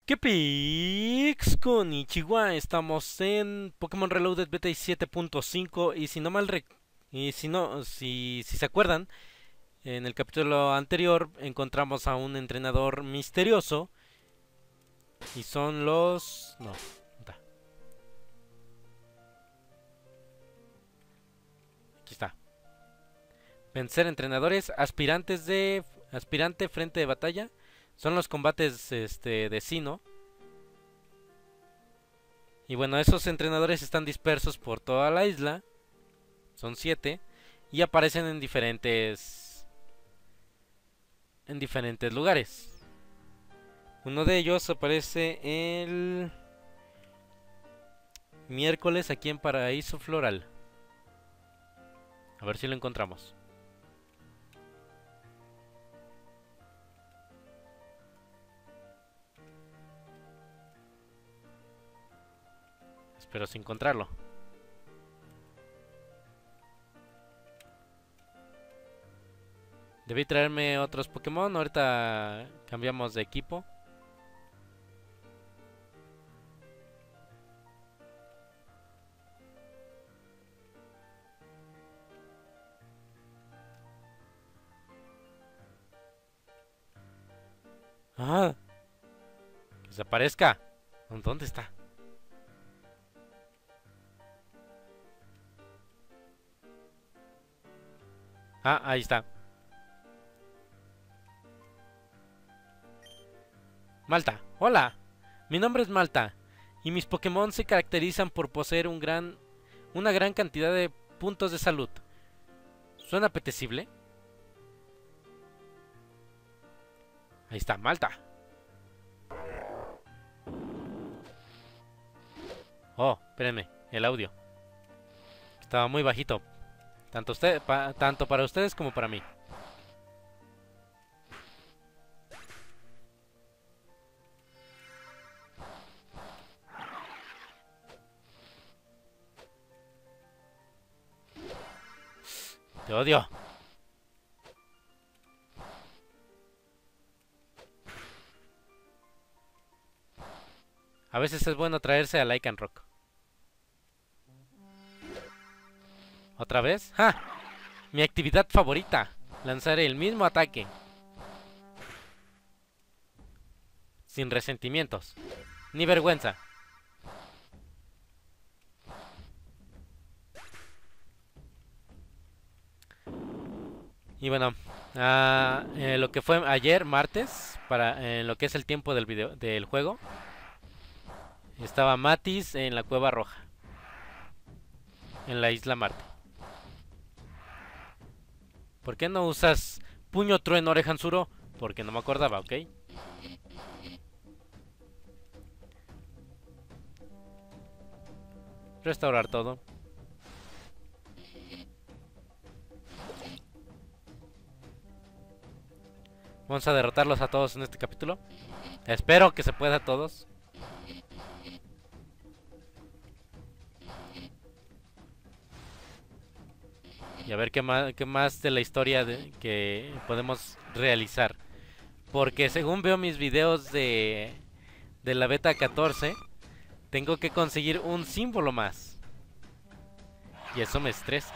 ¿Qué pics? Konnichiwa, estamos en Pokémon Reloaded Beta 7.5 y si no mal y si no, si se acuerdan, en el capítulo anterior encontramos a un entrenador misterioso y son los... no, está. Aquí está. Vencer entrenadores, aspirante frente de batalla. Son los combates de Sinnoh. Y bueno, esos entrenadores están dispersos por toda la isla. Son 7. Y aparecen en diferentes lugares. Uno de ellos aparece el miércoles aquí en Paraíso Floral. A ver si lo encontramos. Espero sin encontrarlo. Debí traerme otros Pokémon. Ahorita cambiamos de equipo. ¡Ah! ¡Que desaparezca! ¿Dónde está? Ah, ahí está. Malta. Hola. Mi nombre es Malta. Y mis Pokémon se caracterizan por poseer una gran cantidad de puntos de salud. ¿Suena apetecible? Ahí está, Malta. Oh, espérenme, el audio. Estaba muy bajito. Tanto para ustedes como para mí. Te odio. A veces es bueno traerse a Lycanroc. ¿Otra vez? ¡Ja! Mi actividad favorita. Lanzar el mismo ataque. Sin resentimientos. Ni vergüenza. Y bueno, lo que fue ayer, martes, para lo que es el tiempo del juego, estaba Matis en la Cueva Roja, en la Isla Marte. ¿Por qué no usas Puño Trueno, Orejansuro? Porque no me acordaba, ¿ok? Restaurar todo. Vamos a derrotarlos a todos en este capítulo. Espero que se pueda a todos. Y a ver qué más de la historia que podemos realizar. Porque según veo mis videos de la beta 14, tengo que conseguir un símbolo más. Y eso me estresa.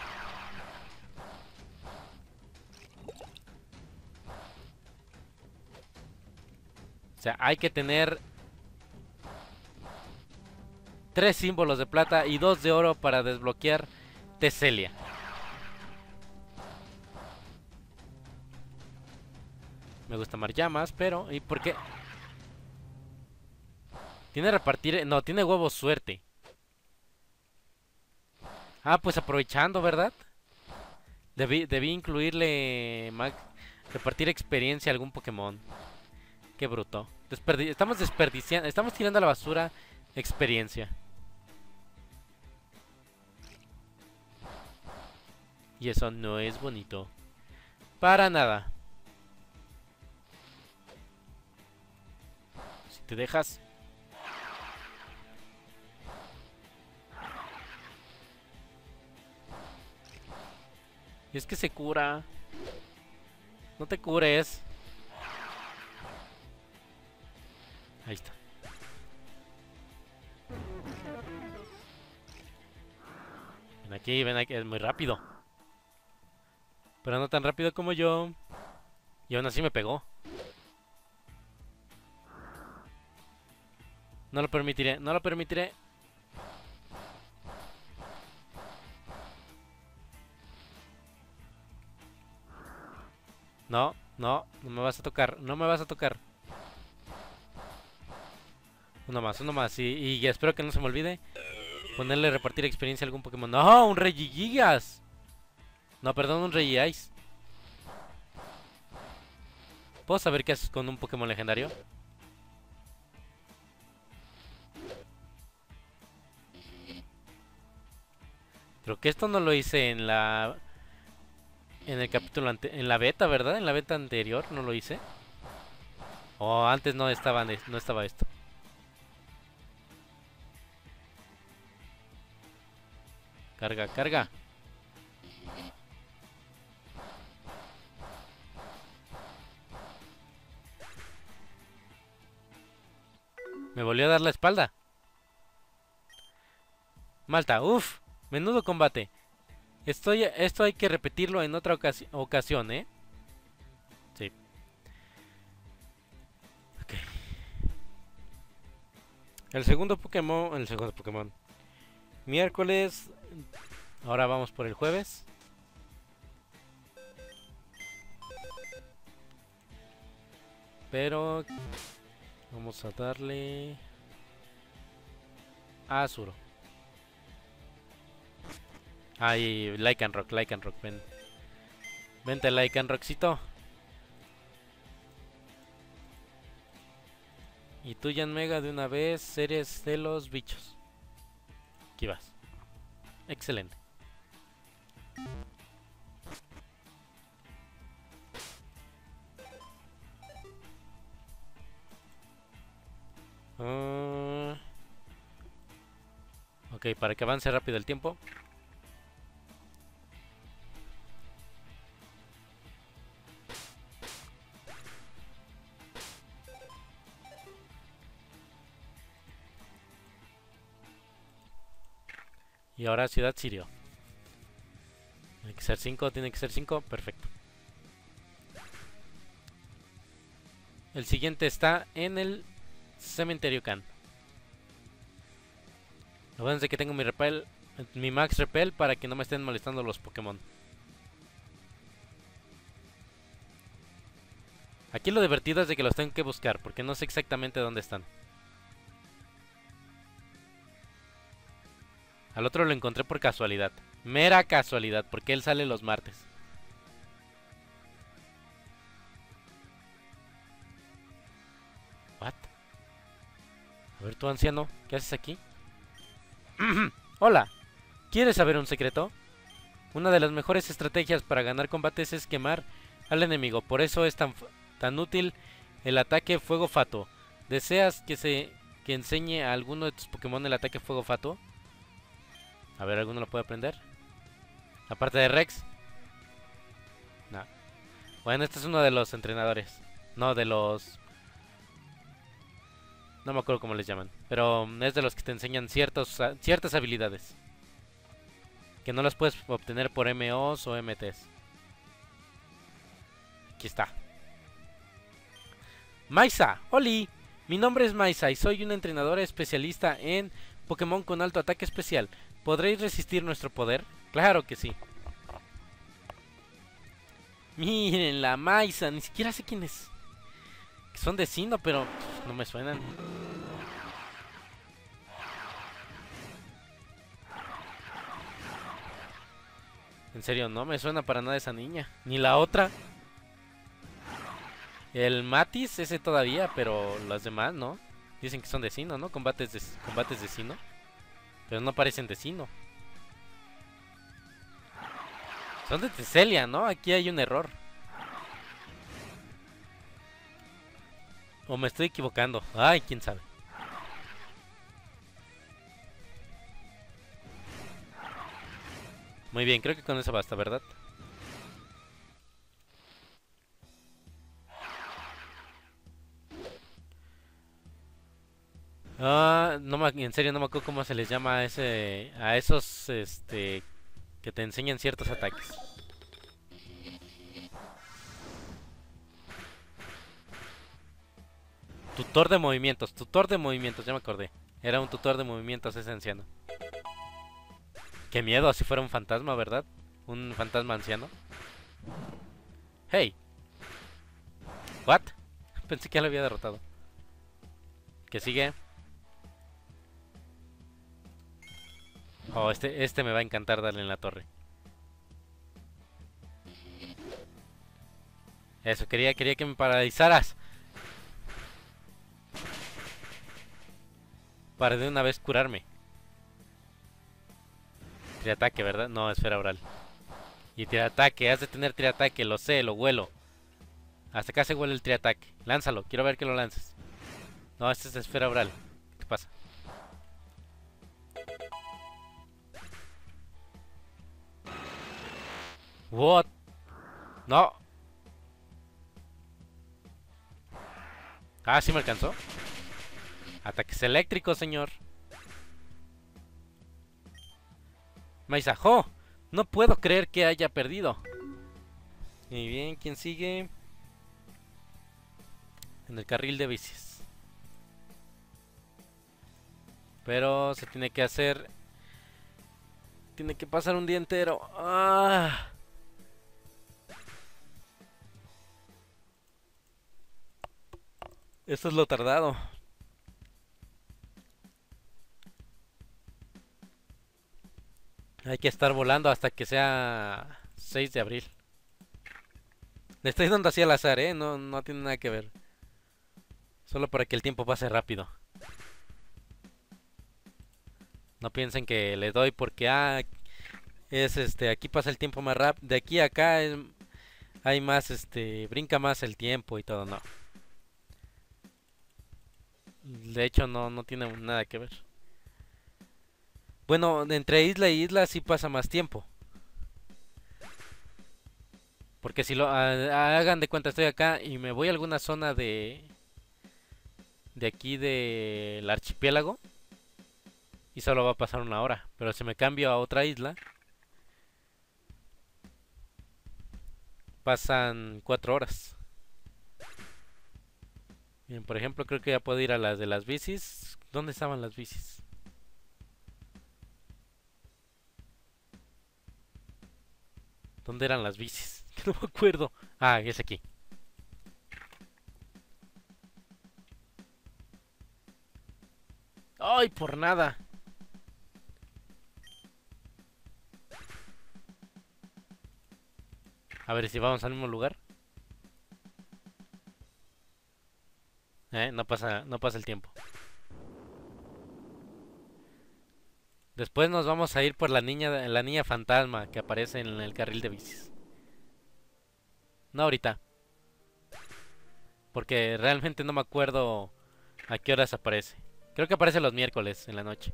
O sea, hay que tener 3 símbolos de plata y 2 de oro para desbloquear Teselia. Me gusta Maryamas, pero... ¿y por qué? Tiene repartir... no, tiene huevos suerte. Ah, pues aprovechando, ¿verdad? Debí incluirle... repartir experiencia a algún Pokémon. Qué bruto. Estamos desperdiciando... estamos tirando a la basura experiencia. Y eso no es bonito. Para nada. Si te dejas... y es que se cura. No te cures. Ahí está. ven aquí, es muy rápido. Pero no tan rápido como yo. Y aún así me pegó. No lo permitiré, no lo permitiré. No, no, no me vas a tocar, no me vas a tocar. Uno más. Y espero que no se me olvide ponerle repartir experiencia a algún Pokémon. ¡No! ¡Un Regigigas! No, perdón, un Regice. ¿Puedo saber qué haces con un Pokémon legendario? Creo que esto no lo hice en la... En el capítulo en la beta, ¿verdad? En la beta anterior no lo hice. O antes no estaba, no estaba esto. Carga, carga. Me volvió a dar la espalda. Malta, uff. Menudo combate. Esto hay que repetirlo en otra ocasión, ¿eh? Sí. Ok. El segundo Pokémon. Miércoles. Ahora vamos por el jueves. Pero vamos a darle a Azuro. Ay, Lycanroc, ven. Vente, Lycanroxito. Y tú, Yanmega, de una vez eres de los bichos. Aquí vas. Excelente. Ok, para que avance rápido el tiempo. Y ahora Ciudad Sirio. Tiene que ser 5, perfecto. El siguiente está en el Cementerio Khan. Acuérdense que tengo mi Max Repel para que no me estén molestando los Pokémon. Aquí lo divertido es de que los tengo que buscar, porque no sé exactamente dónde están. Al otro lo encontré por casualidad. Mera casualidad, porque él sale los martes. What? A ver, tú, anciano, ¿qué haces aquí? Hola, ¿quieres saber un secreto? Una de las mejores estrategias para ganar combates es quemar al enemigo. Por eso es tan útil el ataque Fuego Fato. ¿Deseas que enseñe a alguno de tus Pokémon el ataque Fuego Fato? A ver, ¿alguno lo puede aprender? Aparte de Rex. No. Bueno, este es uno de los entrenadores. No, de los... No me acuerdo cómo les llaman. Pero es de los que te enseñan ciertas habilidades. Que no las puedes obtener por MOs o MTs. Aquí está. Maisa, Oli. Mi nombre es Maisa y soy un entrenador especialista en Pokémon con alto ataque especial. ¿Podréis resistir nuestro poder? Claro que sí. Miren la Maisa, ni siquiera sé quién es. Que son de Sinnoh, pero no me suenan. En serio, no me suena para nada esa niña. Ni la otra. El Matis, ese todavía, pero las demás, ¿no? Dicen que son de Sinnoh, ¿no? Combates de Sinnoh. Pero no parecen de Sinnoh. Son de Teselia, ¿no? Aquí hay un error. O me estoy equivocando. Ay, quién sabe. Muy bien, creo que con eso basta, ¿verdad? No en serio no me acuerdo cómo se les llama a esos que te enseñan ciertos ataques. Tutor de movimientos, ya me acordé. Era un tutor de movimientos ese anciano. Qué miedo si fuera un fantasma, ¿verdad? Un fantasma anciano. Hey, what? Pensé que ya lo había derrotado. ¿Qué sigue? Oh, este me va a encantar darle en la torre. Eso, quería que me paralizaras. Para de una vez curarme. Triataque, ¿verdad? No, esfera oral. Y triataque, has de tener triataque, lo sé, lo huelo. Hasta acá se huele el triataque. Lánzalo, quiero ver que lo lances. No, esta es esfera oral. ¿Qué te pasa? What? No. Ah, sí me alcanzó. Ataques eléctricos, señor. Maizajo. No puedo creer que haya perdido. Muy bien, ¿quién sigue? En el carril de bicis. Pero se tiene que hacer. Tiene que pasar un día entero. Ah. Esto es lo tardado. Hay que estar volando hasta que sea 6 de abril. Le estoy dando así al azar, ¿eh? No, no tiene nada que ver. Solo para que el tiempo pase rápido. No piensen que le doy porque es aquí pasa el tiempo más rápido. De aquí a acá hay más brinca más el tiempo y todo, no. De hecho no tiene nada que ver. Bueno, entre isla y isla sí pasa más tiempo. Porque si hagan de cuenta estoy acá y me voy a alguna zona de aquí del archipiélago y solo va a pasar una hora. Pero si me cambio a otra isla, pasan 4 horas. Bien, por ejemplo, creo que ya puedo ir a las de las bicis. ¿Dónde estaban las bicis? ¿Dónde eran las bicis? Que no me acuerdo. Ah, es aquí. ¡Ay, por nada! A ver si vamos al mismo lugar. No pasa el tiempo. Después nos vamos a ir por la niña fantasma que aparece en el carril de bicis. No ahorita, porque realmente no me acuerdo a qué horas aparece. Creo que aparece los miércoles en la noche.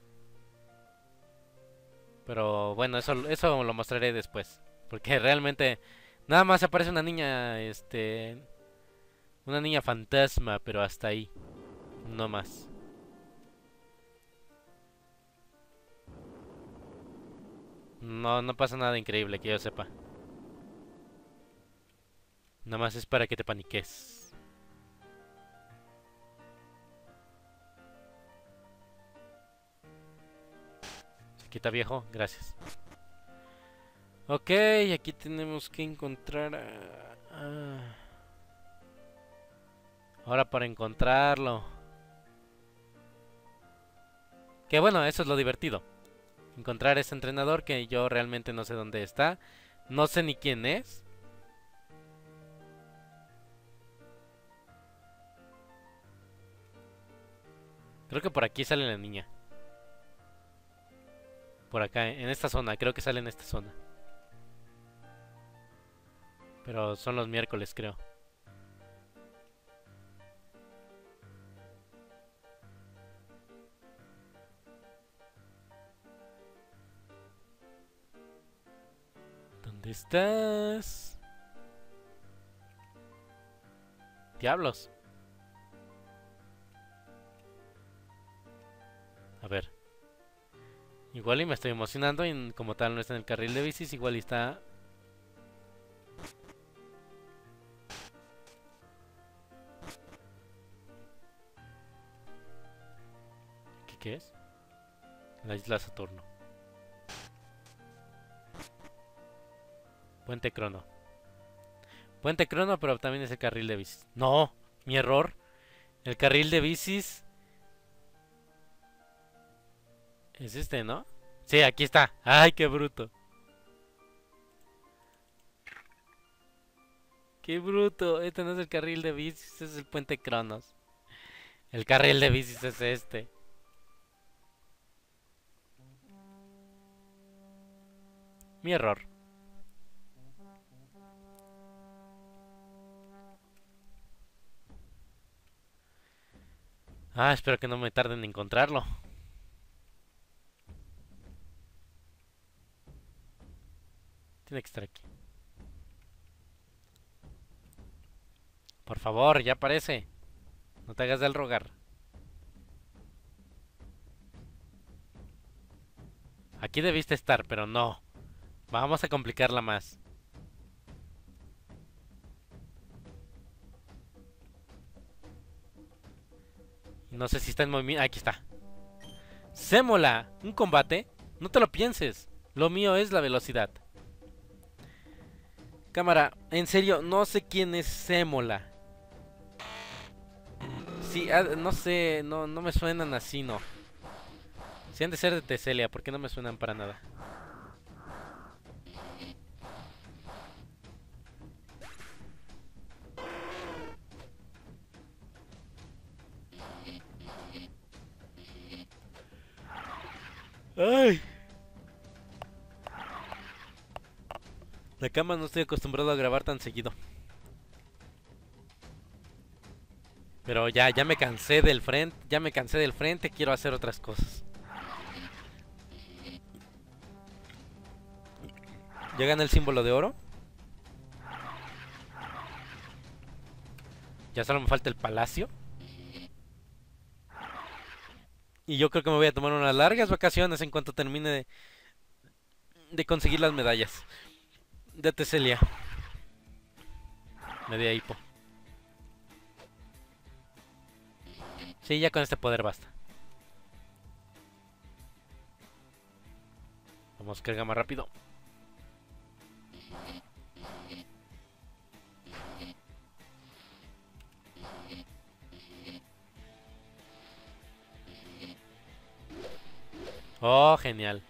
Pero bueno, eso lo mostraré después. Porque realmente nada más aparece una niña fantasma, pero hasta ahí, no más. No pasa nada increíble que yo sepa. Nada más es para que te paniques. Se quita viejo, gracias. Ok, aquí tenemos que encontrar ahora para encontrarlo. Que bueno, eso es lo divertido. Encontrar ese entrenador que yo realmente no sé dónde está. No sé ni quién es. Creo que por aquí sale la niña. Por acá, en esta zona. Creo que sale en esta zona. Pero son los miércoles, creo. ¿Dónde estás? Diablos. A ver. Igual y me estoy emocionando y como tal no está en el carril de bicis, igual y está... ¿Qué es? La isla Saturno. Puente Crono. Puente Crono, pero también es el carril de bicis. No, mi error. El carril de bicis es este, ¿no? Sí, aquí está. Ay, qué bruto. Qué bruto. Este no es el carril de bicis, este es el puente Cronos. El carril de bicis es este. Mi error. Ah, espero que no me tarden en encontrarlo. Tiene que estar aquí. Por favor, ya aparece. No te hagas del rogar. Aquí debiste estar, pero no. Vamos a complicarla más. No sé si está en movimiento. Aquí está. Sémola. ¿Un combate? No te lo pienses. Lo mío es la velocidad. Cámara, en serio, no sé quién es Sémola. Sí, no sé, no me suenan así, no. Si han de ser de Teselia, ¿por qué no me suenan para nada? ¡Ay! La cama no estoy acostumbrado a grabar tan seguido. Pero ya me cansé del frente, quiero hacer otras cosas. Ya gané el símbolo de oro. Ya solo me falta el palacio. Y yo creo que me voy a tomar unas largas vacaciones en cuanto termine de conseguir las medallas de Teselia. Media hipo. Sí, ya con este poder basta. Vamos, carga más rápido. Oh, genial.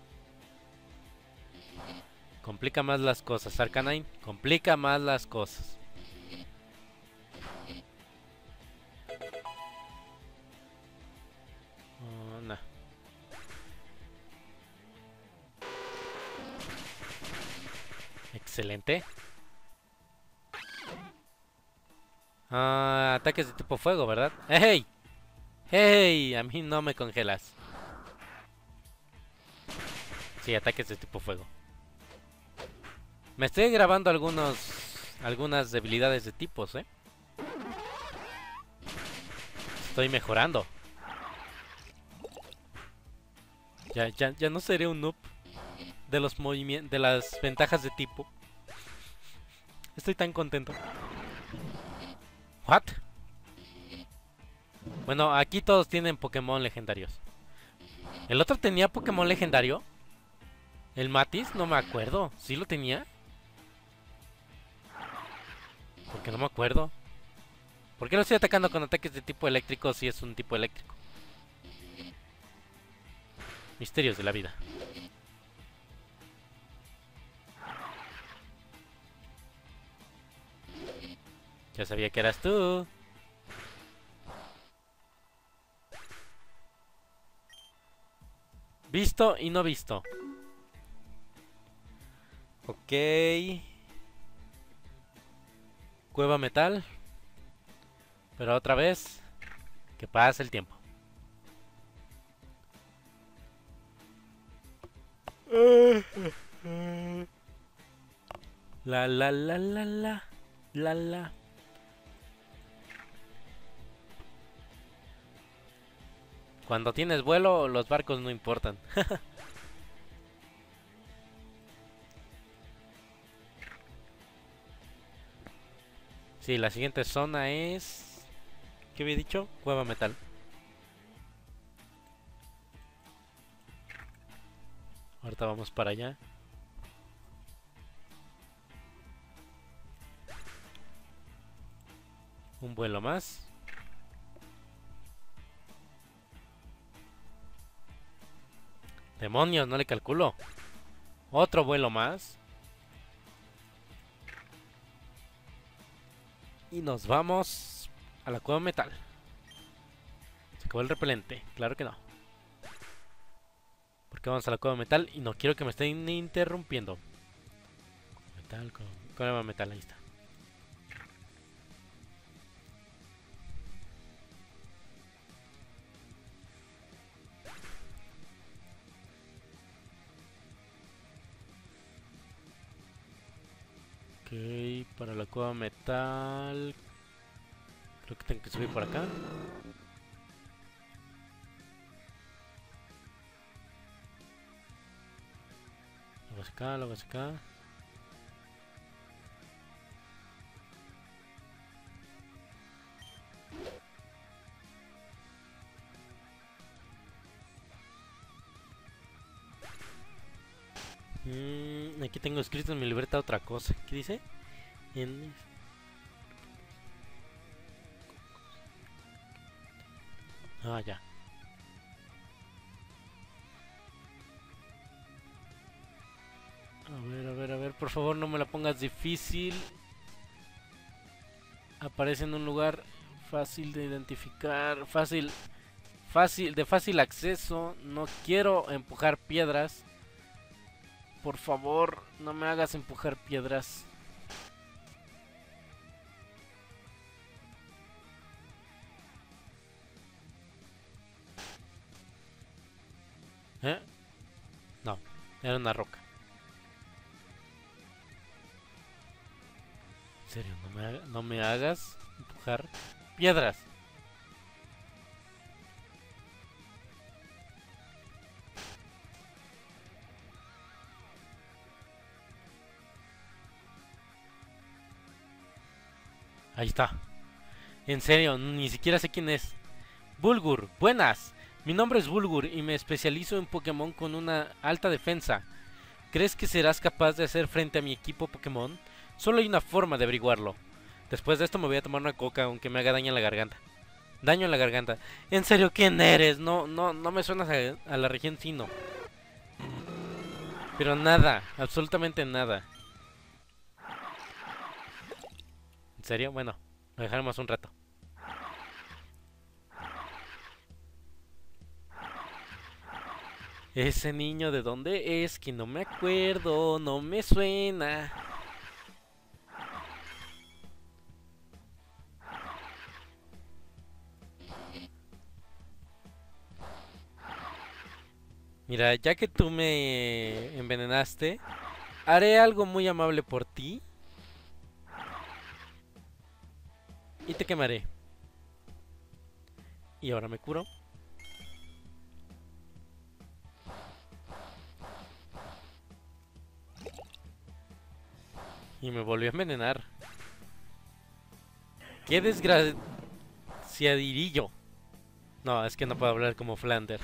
Complica más las cosas, Arcanine. Complica más las cosas. Oh, nah. Excelente. Ah, ataques de tipo fuego, ¿verdad? ¡Hey! ¡Hey! A mí no me congelas. Sí, ataques de tipo fuego. Me estoy grabando algunas debilidades de tipos, ¿eh? Estoy mejorando. Ya no seré un noob de los movimientos, de las ventajas de tipo. Estoy tan contento. ¿What? Bueno, aquí todos tienen Pokémon legendarios. ¿El otro tenía Pokémon legendario? ¿El Matis? No me acuerdo. ¿Sí lo tenía? Porque no me acuerdo. ¿Por qué lo estoy atacando con ataques de tipo eléctrico si es un tipo eléctrico? Misterios de la vida. Ya sabía que eras tú. Visto y no visto. Ok. Cueva metal. Pero otra vez, que pase el tiempo. La la la la la la la. Cuando tienes vuelo, los barcos no importan. Sí, la siguiente zona es... ¿Qué había dicho? Cueva metal. Ahorita vamos para allá. Un vuelo más. Demonios, no le calculo. Otro vuelo más. Y nos vamos a la cueva metal. Se acabó el repelente, claro que no. Porque vamos a la cueva metal y no quiero que me estén interrumpiendo. Metal, cueva metal, ahí está. Ok, para la cueva metal... Creo que tengo que subir por acá. Luego hacia acá, luego hacia acá. Aquí tengo escrito en mi libreta otra cosa. ¿Qué dice? Ah, ya. A ver, por favor no me la pongas difícil. Aparece en un lugar fácil de identificar, de fácil acceso. No quiero empujar piedras. Por favor, no me hagas empujar piedras. ¿Eh? No, era una roca. En serio, no me hagas empujar piedras. Ahí está. En serio, ni siquiera sé quién es. Bulgur, buenas. Mi nombre es Bulgur y me especializo en Pokémon con una alta defensa. ¿Crees que serás capaz de hacer frente a mi equipo Pokémon? Solo hay una forma de averiguarlo. Después de esto me voy a tomar una coca aunque me haga daño en la garganta. Daño en la garganta. En serio, ¿quién eres? No me suenas a la región Sino. Pero nada, absolutamente nada. ¿En serio? Bueno, lo dejaremos un rato. Ese niño de dónde es, que no me acuerdo, no me suena. Mira, ya que tú me envenenaste, haré algo muy amable por ti. Y te quemaré. Y ahora me curo. Y me volvió a envenenar. ¡Qué desgraciadirillo! No, es que no puedo hablar como Flanders.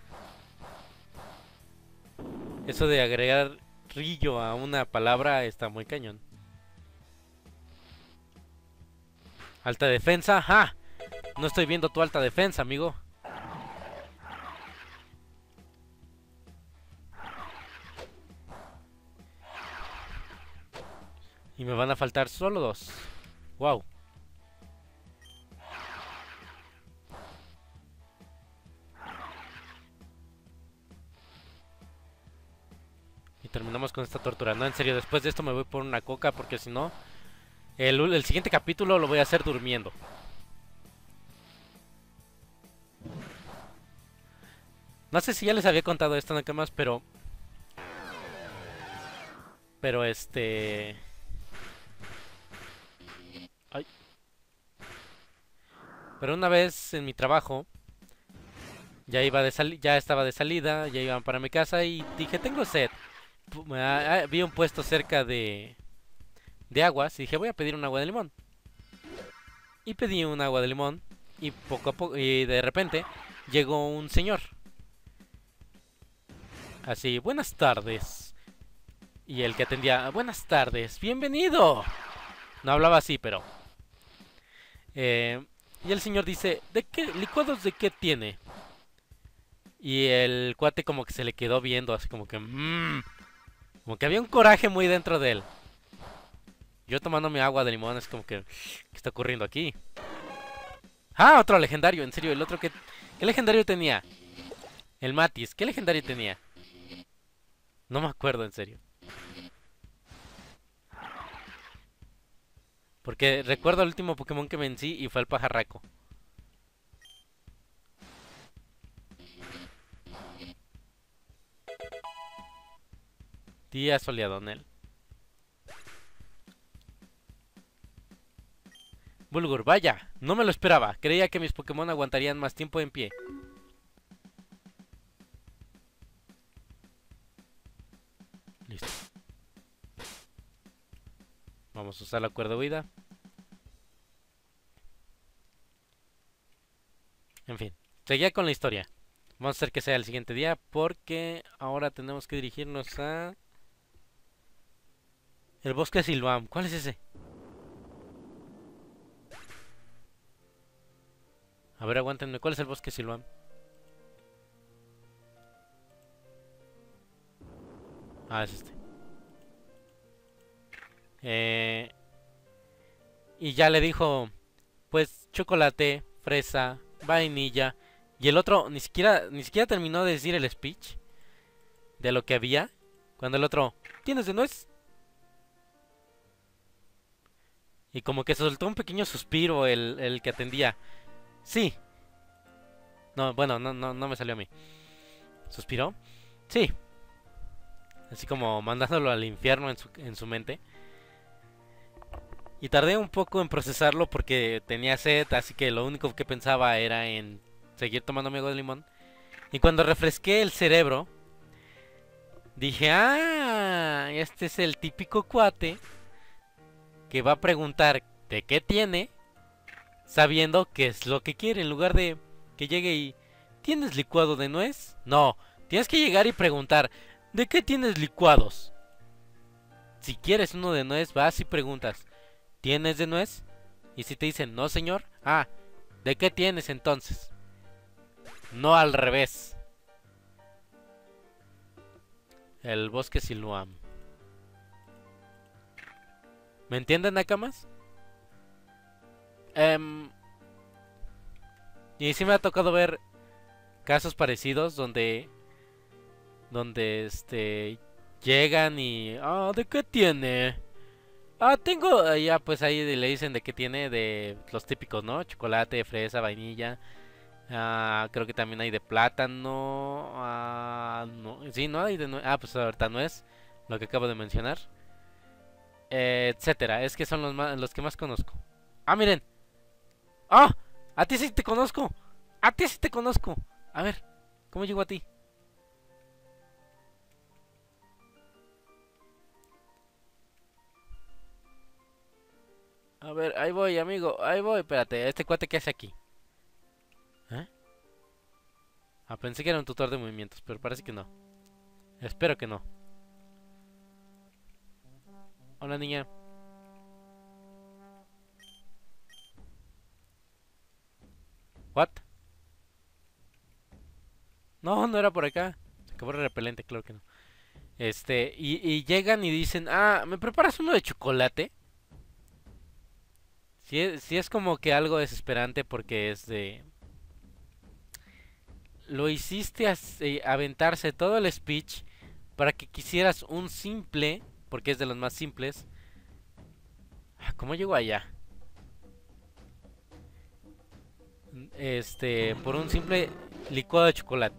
Eso de agregar rillo a una palabra está muy cañón. Alta defensa, ¡ja! No estoy viendo tu alta defensa, amigo. Y me van a faltar solo 2. Wow. Y terminamos con esta tortura. No, en serio, después de esto me voy por una coca porque si no... El siguiente capítulo lo voy a hacer durmiendo. No sé si ya les había contado esto nada más, pero... Ay. Pero una vez en mi trabajo... Ya estaba de salida, ya iban para mi casa y dije, tengo sed. Vi un puesto cerca de aguas y dije, voy a pedir un agua de limón. y pedí un agua de limón. Y poco a poco, y de repente llegó un señor. Así, buenas tardes. Y el que atendía, buenas tardes, bienvenido. No hablaba así, pero... y el señor dice, ¿de qué licuados de qué tiene? Y el cuate como que se le quedó viendo, así como que... como que había un coraje muy dentro de él. Yo tomando mi agua de limón, es como que... ¿Qué está ocurriendo aquí? Ah, otro legendario, en serio, el otro que... ¿Qué legendario tenía? El Matis, ¿qué legendario tenía? No me acuerdo, en serio. Porque recuerdo el último Pokémon que vencí y fue el pajarraco. Día soleado en él. Bulgur, vaya, no me lo esperaba. Creía que mis Pokémon aguantarían más tiempo en pie. Listo. Vamos a usar la cuerda huida. En fin, seguía con la historia. Vamos a hacer que sea el siguiente día porque ahora tenemos que dirigirnos a... El bosque de Silvam. ¿Cuál es ese? A ver, aguántenme. ¿Cuál es el bosque de Silvam? Ah, es este. Y ya le dijo, pues chocolate, fresa, vainilla. Y el otro ni siquiera terminó de decir el speech de lo que había. Cuando el otro, ¿tienes de nuez? Y como que soltó un pequeño suspiro el que atendía. Sí. No, bueno, no me salió a mí. ¿Suspiró? Sí. Así como mandándolo al infierno en su mente. Y tardé un poco en procesarlo porque tenía sed, así que lo único que pensaba era en seguir tomando mi agua de limón. Y cuando refresqué el cerebro, dije, ah, este es el típico cuate que va a preguntar de qué tiene, sabiendo qué es lo que quiere, en lugar de que llegue y... ¿Tienes licuado de nuez? No, tienes que llegar y preguntar, ¿de qué tienes licuados? Si quieres uno de nuez, vas y preguntas, ¿tienes de nuez? Y si te dicen, no señor, ah, ¿de qué tienes entonces? No al revés. El bosque Siluam. ¿Me entienden, Nakamas? Y sí me ha tocado ver casos parecidos donde llegan y ah, ¿de qué tiene? Ah, tengo ya pues ahí le dicen de qué tiene de los típicos, ¿no? Chocolate, fresa, vainilla. Ah, creo que también hay de plátano. Ah, no, sí, no hay de ah, pues ahorita no es lo que acabo de mencionar. Etcétera, es que son los que más conozco. Ah, miren. Ah, a ti sí te conozco. A ti sí te conozco. A ver, ¿cómo llego a ti? A ver, ahí voy, amigo, ahí voy. Espérate, ¿este cuate qué hace aquí? ¿Eh? Ah, pensé que era un tutor de movimientos, pero parece que no. Espero que no. Hola, niña. ¿What? No, no era por acá. Se acabó el repelente, claro que no. Y llegan y dicen, ah, ¿me preparas uno de chocolate? Sí es como que algo desesperante porque es de... Lo hiciste aventarse todo el speech para que quisieras un simple, porque es de los más simples. Ah, ¿cómo llegó allá? Por un simple licuado de chocolate.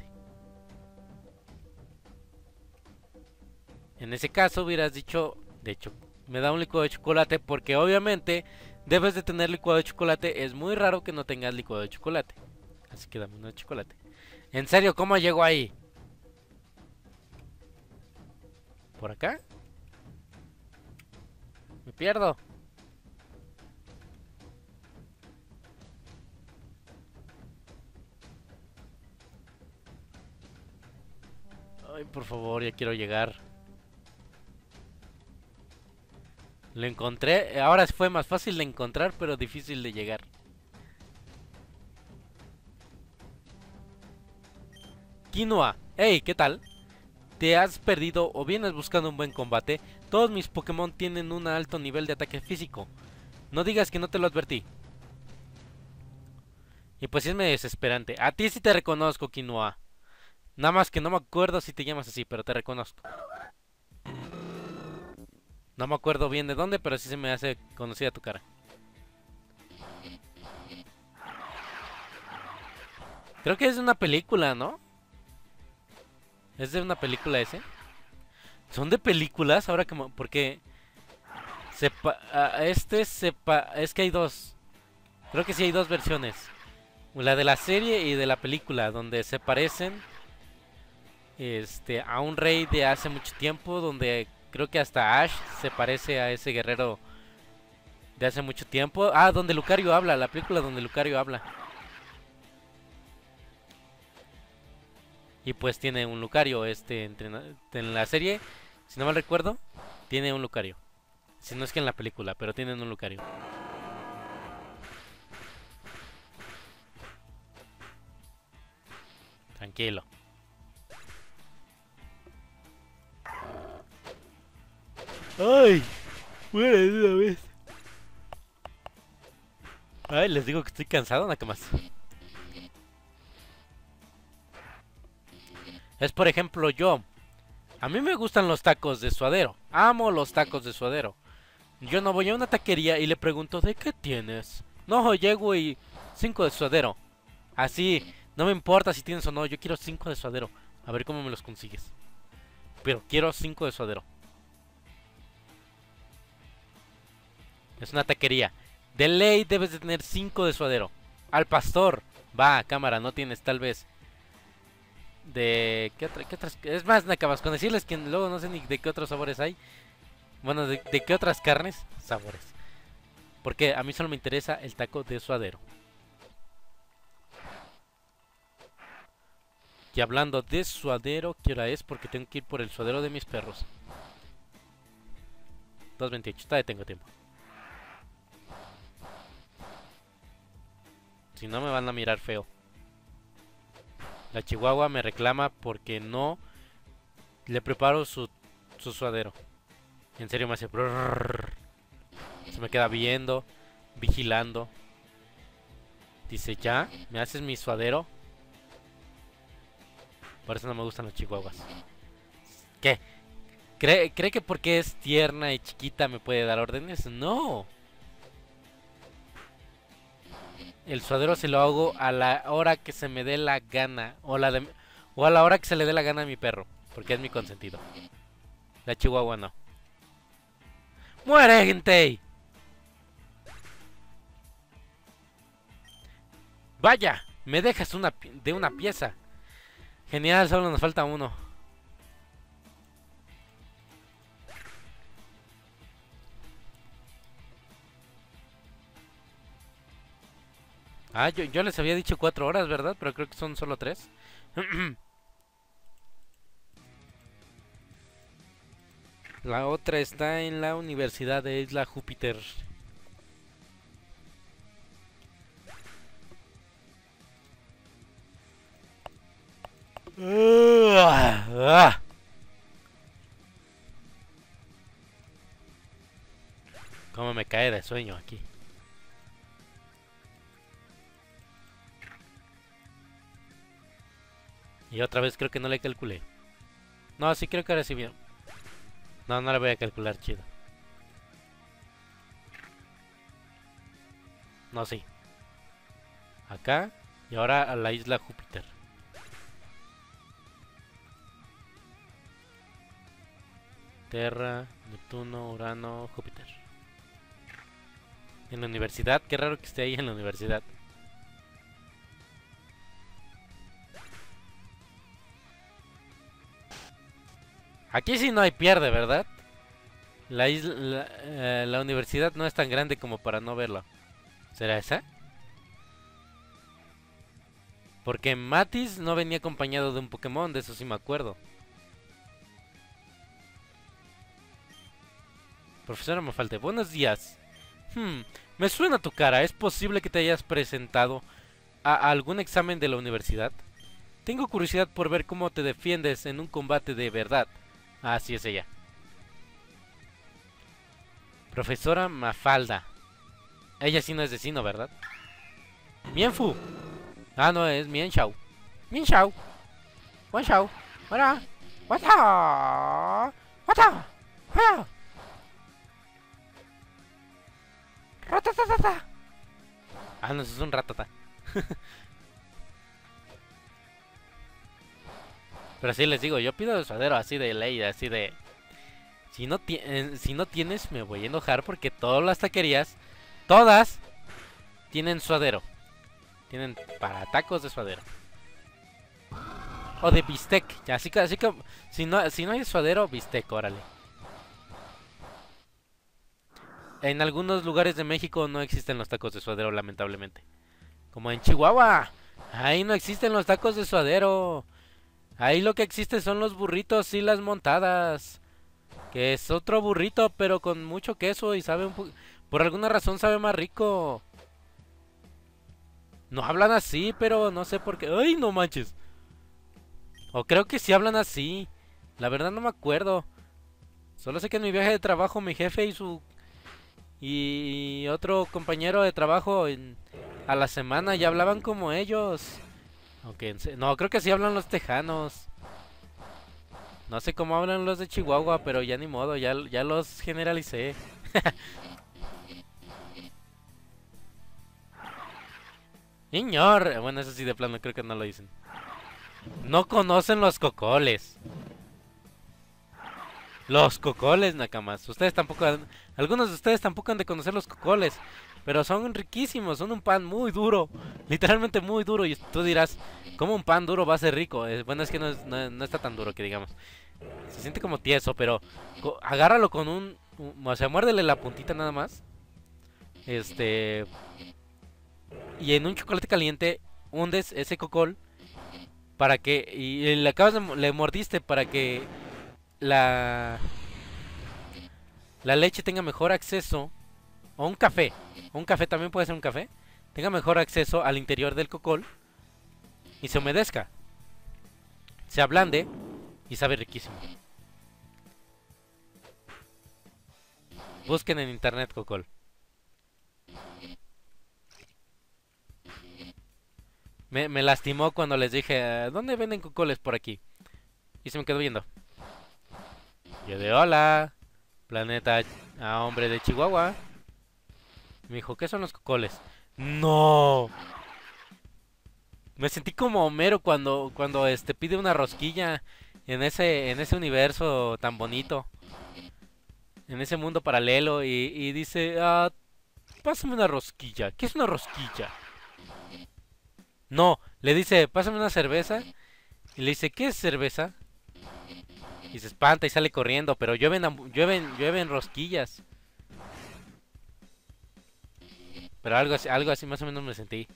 En ese caso hubieras dicho, de hecho, me da un licuado de chocolate porque obviamente debes de tener licuado de chocolate. Es muy raro que no tengas licuado de chocolate. Así que dame uno de chocolate. En serio, ¿cómo llegó ahí? ¿Por acá? Me pierdo. Ay, por favor, ya quiero llegar. Lo encontré. Ahora fue más fácil de encontrar, pero difícil de llegar. Quinoa. Hey, ¿qué tal? ¿Te has perdido o vienes buscando un buen combate? Todos mis Pokémon tienen un alto nivel de ataque físico. No digas que no te lo advertí. Y pues sí es medio desesperante. A ti sí te reconozco, Quinoa. Nada más que no me acuerdo si te llamas así, pero te reconozco. No me acuerdo bien de dónde, pero sí se me hace conocida tu cara. Creo que es de una película, ¿no? ¿Es de una película ese? ¿Son de películas? Ahora que... Porque... Es que hay dos. Creo que sí hay dos versiones. La de la serie y de la película, donde se parecen a un rey de hace mucho tiempo, donde creo que hasta Ash se parece a ese guerrero de hace mucho tiempo. Ah, donde Lucario habla, la película donde Lucario habla. Y pues tiene un Lucario, en la serie, si no mal recuerdo, tiene un Lucario. Si no es que en la película, pero tienen un Lucario. Tranquilo. ¡Ay! Muere de una vez. Ay, les digo que estoy cansado, nada más. Es por ejemplo yo. A mí me gustan los tacos de suadero. Amo los tacos de suadero. Yo no voy a una taquería y le pregunto, ¿de qué tienes? No, llego y 5 de suadero. Así, no me importa si tienes o no, yo quiero 5 de suadero. A ver cómo me los consigues. Pero quiero 5 de suadero. Es una taquería. De ley debes de tener 5 de suadero. Al pastor. Va, cámara, no tienes tal vez. ¿Qué otras? Es más, me acabas con decirles que luego no sé ni de qué otros sabores hay. Bueno, de qué otras carnes, sabores. Porque a mí solo me interesa el taco de suadero. Y hablando de suadero, ¿qué hora es? Porque tengo que ir por el suadero de mis perros. 2:28, todavía tengo tiempo. Si no me van a mirar feo. La chihuahua me reclama porque no le preparo su suadero. En serio me hace... brrr. Se me queda viendo, vigilando. Dice, ¿ya? ¿Me haces mi suadero? Por eso no me gustan los chihuahuas. ¿Qué? ¿Cree que porque es tierna y chiquita me puede dar órdenes? No. El suadero se lo hago a la hora que se me dé la gana. O a la hora que se le dé la gana a mi perro. Porque es mi consentido. La chihuahua no. ¡Muere, gente! ¡Vaya! Me dejas de una pieza. Genial, solo nos falta uno. Ah, yo les había dicho 4 horas, ¿verdad? Pero creo que son solo 3. La otra está en la Universidad de Isla Júpiter. Cómo me cae de sueño aquí. Y otra vez creo que no le calculé. No, sí creo que ahora sí bien. No, no le voy a calcular, chido. No, sí. Acá y ahora a la isla Júpiter. Terra, Neptuno, Urano, Júpiter. En la universidad, qué raro que esté ahí en la universidad. Aquí sí no hay pierde, ¿verdad? La universidad no es tan grande como para no verlo. ¿Será esa? Porque Matis no venía acompañado de un Pokémon, de eso sí me acuerdo. Profesora Mafalda, buenos días. Me suena tu cara. ¿Es posible que te hayas presentado a algún examen de la universidad? Tengo curiosidad por ver cómo te defiendes en un combate de verdad. Así es ella. Profesora Mafalda. Ella sí no es de Sino, ¿verdad? Mienfu. Ah, no, es Mienshao. Mienshao. Wanshao. Hola. Wata. Wata. Wata. Ratatata. Ah, no, eso es un ratata. Pero sí les digo, yo pido el suadero así de ley, así de... Si no tienes, me voy a enojar porque todas las taquerías, todas, tienen suadero. Tienen para tacos de suadero. O de bistec. Así que si no hay suadero, bistec, órale. En algunos lugares de México no existen los tacos de suadero, lamentablemente. Como en Chihuahua. Ahí no existen los tacos de suadero. Ahí lo que existe son los burritos y las montadas. Que es otro burrito, pero con mucho queso y sabe por alguna razón sabe más rico. No hablan así, pero no sé por qué. ¡Ay, no manches! O creo que sí hablan así. La verdad no me acuerdo. Solo sé que en mi viaje de trabajo mi jefe y otro compañero de trabajo a la semana ya hablaban como ellos. Aunque no, creo que sí hablan los tejanos. No sé cómo hablan los de Chihuahua, pero ya ni modo, ya los generalicé. Señor, bueno, eso sí de plano creo que no lo dicen. No conocen los cocoles. Los cocoles, nakamas. Ustedes tampoco algunos de ustedes tampoco han de conocer los cocoles. Pero son riquísimos, son un pan muy duro. Literalmente muy duro. Y tú dirás, ¿cómo un pan duro va a ser rico? Bueno, es que no está tan duro que digamos. Se siente como tieso, pero agárralo con o sea, muérdele la puntita nada más. Y en un chocolate caliente hundes ese cocol para que... Y le mordiste para que la leche tenga mejor acceso. O un café. Un café también puede ser un café. Tenga mejor acceso al interior del cocol. Y se humedezca. Se ablande. Y sabe riquísimo. Busquen en internet cocol. Me lastimó cuando les dije, ¿dónde venden cocoles por aquí? Y se me quedó viendo. Yo de hola, planeta a hombre de Chihuahua. Me dijo, ¿qué son los cocoles? ¡No! Me sentí como Homero cuando pide una rosquilla en ese universo tan bonito. En ese mundo paralelo y dice, pásame una rosquilla. ¿Qué es una rosquilla? No, le dice, pásame una cerveza. Y le dice, ¿qué es cerveza? Y se espanta y sale corriendo, pero llueven rosquillas. Pero algo así más o menos me sentí.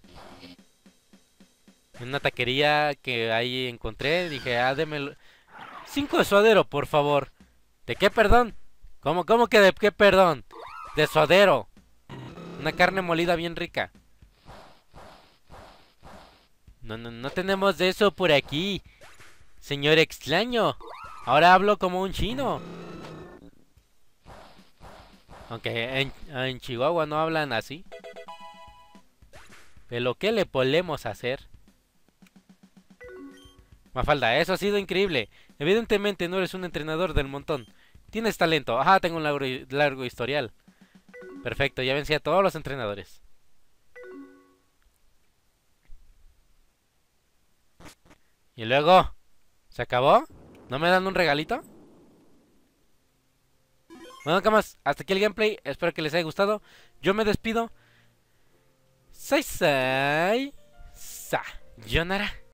En una taquería que ahí encontré, dije, deme 5 de suadero, por favor. ¿De qué perdón? ¿Cómo que de qué perdón? De suadero. Una carne molida bien rica. No tenemos de eso por aquí. Señor extraño. Ahora hablo como un chino. Aunque en Chihuahua no hablan así. Pero ¿qué le podemos hacer? Mafalda, eso ha sido increíble. Evidentemente no eres un entrenador del montón. Tienes talento. Ajá, tengo un largo historial. Perfecto, ya vencí a todos los entrenadores. Y luego, ¿se acabó? ¿No me dan un regalito? Bueno, camas, hasta aquí el gameplay. Espero que les haya gustado. Yo me despido. Sayonara.